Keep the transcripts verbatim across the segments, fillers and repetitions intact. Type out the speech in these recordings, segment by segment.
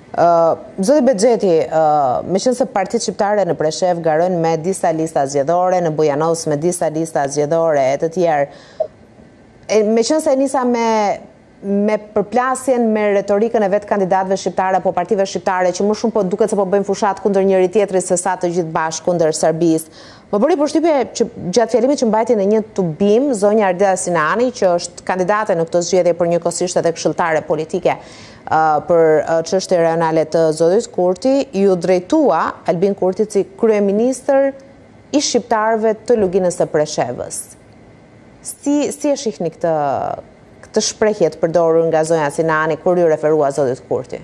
Zoti Bexheti, me qenë se partitë shqiptare në Preshev garojnë me disa lista zgjedhore, në Bujanovc me disa lista zgjedhore e të tjerë, me qenë se nisa me me përplasjen me retorikën e vetë kandidatëve shqiptare apo partive shqiptare që më shumë po duket se po bëjmë fushat kundër njëri tjetrit se sa të gjithë bashkë kundër Serbisë. Më bëri përshtypje që gjatë fjalimit që mbajti në një tubim zonja Ardea Sinani, që është kandidate në këtë zgjedhje për njëkohësisht edhe këshilltare politike për çështje rajonale të zotit Kurti, ju drejtua Albin Kurti si kryeministër i shqiptarëve të luginës së Preshevës. Si si e shihni këtë këtë shprehje të përdorur nga zonja Sinani kur ju referua zotit Kurti?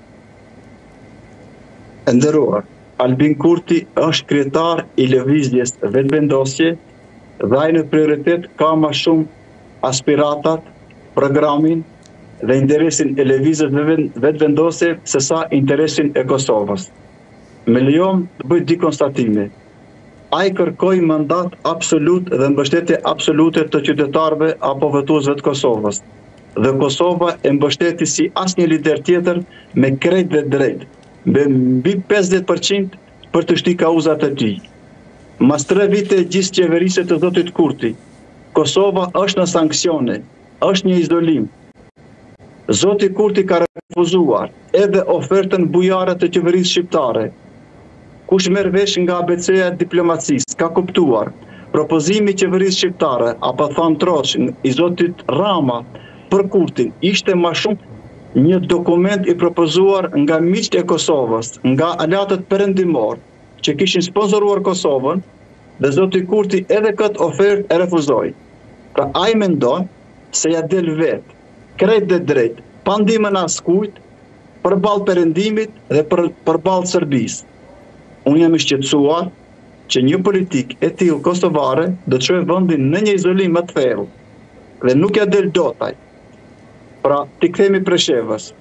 E nderuar, Albin Kurti është kryetar i lëvizjes vetëvendosje dhe ai në prioritet ka më shumë aspiratat, programin dhe interesin e lëvizjes vetëvendosje se sa interesin e Kosovës. Me lejon të bëj dy konstatime. Ai kërkoi mandat absolut dhe mbështetje absolute të qytetarëve apo votuesve të Kosovës. Dhe Kosova e mbështeti si asnjë lider tjetër me krejt dhe drejt, me mbi pesëdhjetë përqind për të shti kauzat e tij. Mas tre vite gjithë qeverisë të zotit Kurti, Kosova është në sanksione, është një izolim. Zoti Kurti ka refuzuar edhe ofertën bujare të qeverisë shqiptare. Kush merr vesh nga A B C-ja e diplomacisë ka kuptuar propozimi i qeverisë shqiptare apo thon troç i zotit Rama për Kurtin ishte më shumë një dokument i propozuar nga miqtë e Kosovës, nga aleatët perëndimor që kishin sponsoruar Kosovën, dhe zoti Kurti edhe këtë ofertë e refuzoi. Pra ai mendon se ja del vet, krejt dhe drejt, pa ndihmën askujt, përballë perëndimit dhe për përballë Serbisë. Unë jam i shqetësuar që një politik e tillë kosovare do të çojë vendin në një izolim më të thellë dhe nuk ja del dotaj. Pra, ti kthehemi Preshevës.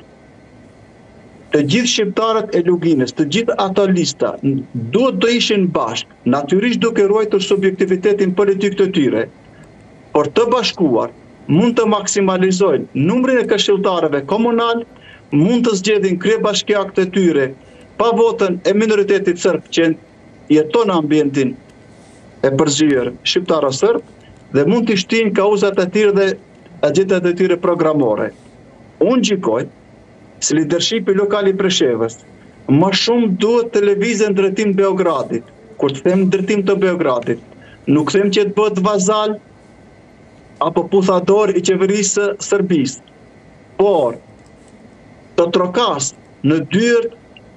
Të gjithë shqiptarët e luginës, të gjithë ato lista duhet të ishin bashkë, natyrisht duke ruajtur subjektivitetin politik të tyre, por të bashkuar mund të maksimalizojnë numrin e këshilltarëve komunal, mund të zgjedhin kryebashkiak të tyre pa votën e minoritetit serb që jeton në ambientin e përzyer shqiptaro-serb dhe mund të shtin kauzat e tyre dhe agjendat e tyre programore. Unë gjikoj se leadershipi lokal i Preshevës më shumë duhet të lëvizë në drejtim Beogradit. Kur të them drejtim të Beogradit, nuk them që të bëhet vazal apo puthador i qeverisë së Serbisë, por të trokas në dyert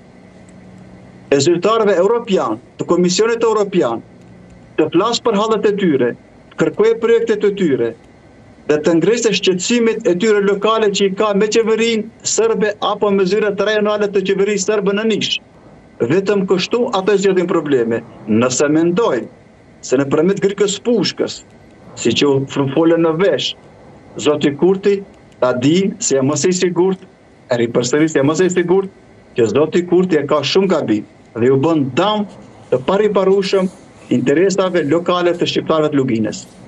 e zyrtarëve europian, të Komisionit Europian, të flasë për hallet e tyre, të kërkojë projektet e tyre, dhe të ngresë shqetësimit e tyre lokale që i ka me qeverinë serbe apo me zyrat rajonale të qeverisë serbe në nish. Vetëm kështu ato zgjidhin probleme. Nëse mendojnë se nëpërmjet grikës pushkës, si që u folën në vesh, zoti Kurti ta di se jam mësej sigurt, e ripërsëris jam mësej sigurt, që zoti Kurti e ka shumë gabim dhe ju bën dëm të pariparueshëm interesave lokale të shqiptarëve të luginës.